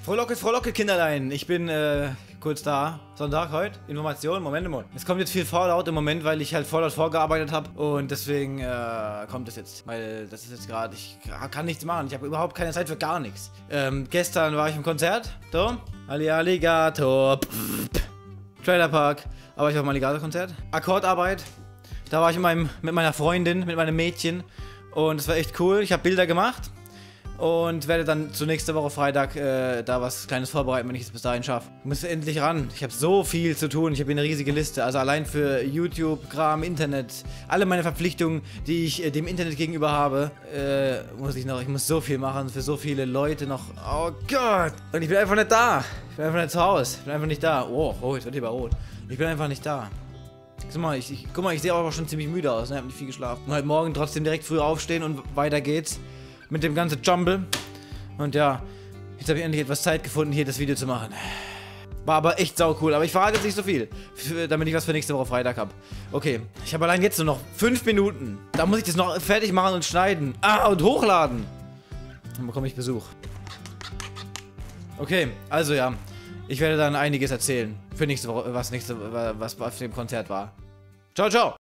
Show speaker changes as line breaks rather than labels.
Frohlocke, Kinderlein. Ich bin kurz da. Sonntag heute. Information. Moment. Es kommt jetzt viel Fallout im Moment, weil ich halt Fallout vorgearbeitet habe. Und deswegen kommt es jetzt. Weil das ist jetzt gerade, ich kann nichts machen. Ich habe überhaupt keine Zeit für gar nichts. Gestern war ich im Konzert. So. Alligator. Trailerpark. Aber ich war im Alligator-Konzert. Akkordarbeit. Da war ich mit meiner Freundin, mit meinem Mädchen. Und es war echt cool. Ich habe Bilder gemacht. Und werde dann zur nächsten Woche Freitag da was Kleines vorbereiten, wenn ich es bis dahin schaffe. Ich muss endlich ran. Ich habe so viel zu tun. Ich habe hier eine riesige Liste. Also allein für YouTube, Kram, Internet, alle meine Verpflichtungen, die ich dem Internet gegenüber habe, ich muss so viel machen für so viele Leute noch. Oh Gott. Und ich bin einfach nicht da. Ich bin einfach nicht zu Hause. Ich bin einfach nicht da. Oh, jetzt wird lieber rot. Ich bin einfach nicht da. Guck mal, ich sehe aber schon ziemlich müde aus. Ich habe nicht viel geschlafen. Und heute Morgen trotzdem direkt früh aufstehen und weiter geht's. Mit dem ganzen Jumble. Und ja, jetzt habe ich endlich etwas Zeit gefunden, hier das Video zu machen. War aber echt sau cool. Aber ich verrate jetzt nicht so viel, damit ich was für nächste Woche Freitag habe. Okay, ich habe allein jetzt nur noch 5 Minuten. Da muss ich das noch fertig machen und schneiden. Und hochladen. Dann bekomme ich Besuch. Okay, also ja. Ich werde dann einiges erzählen. Für nächste Woche, was auf dem Konzert war. Ciao, ciao.